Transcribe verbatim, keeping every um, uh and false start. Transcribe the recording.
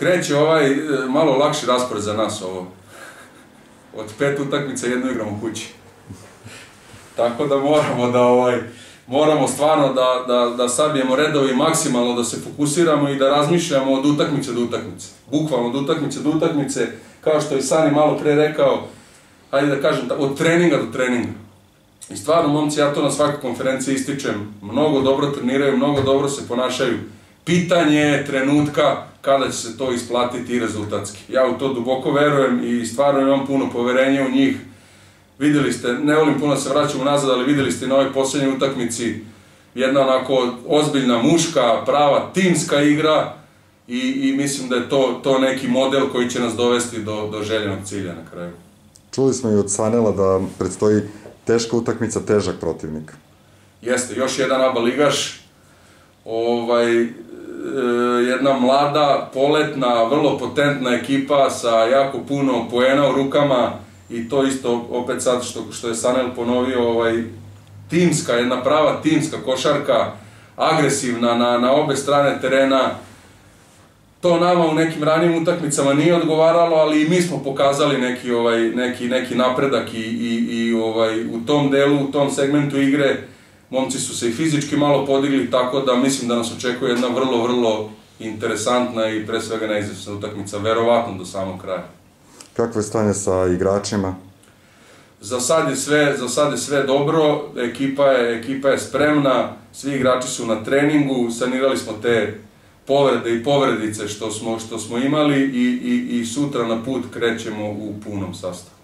kreće ovaj malo lakši raspored za nas ovo. Od pet utakmica jednu igramo kući. Tako da moramo da ovaj, moramo stvarno da, da, da sabijemo redovi maksimalno, da se fokusiramo i da razmišljamo od utakmice do utakmice. Bukvalno od utakmice do utakmice, kao što je Sani malo pre rekao, hajde da kažem, od treninga do treninga. I stvarno, momci, ja to na svakoj konferenciji ističem, mnogo dobro treniraju, mnogo dobro se ponašaju. Pitanje je trenutka kada će se to isplatiti i rezultatski. Ja u to duboko verujem i stvarno imam puno poverenja u njih. Videli ste, ne volim puno da se vraćamo nazad, ali videli ste na ovoj posljednjoj utakmici jedna onako ozbiljna muška, prava timska igra i, i mislim da je to, to neki model koji će nas dovesti do, do željenog cilja na kraju. Čuli smo i od Sanela da predstoji teška utakmica, težak protivnik. Jeste, još jedan A B A ligaš, ovaj, e, jedna mlada, poletna, vrlo potentna ekipa sa jako puno poena u rukama i to isto, opet sad što, što je Sanel ponovio, ovaj, timska, jedna prava timska košarka, agresivna na, na obe strane terena. To nama u nekim ranijim utakmicama nije odgovaralo, ali i mi smo pokazali neki, ovaj, neki, neki napredak i, i, i ovaj, u tom delu, u tom segmentu igre. Momci su se i fizički malo podigli, tako da mislim da nas očekuje jedna vrlo, vrlo interesantna i pre svega neizvesna utakmica, verovatno do samog kraja. Kakvo je stanje sa igračima? Za sad je sve, za sad je sve dobro, ekipa je, ekipa je spremna, svi igrači su na treningu, sanirali smo te povrede i povredice što smo, što smo imali i, i, i sutra na put krećemo u punom sastavu.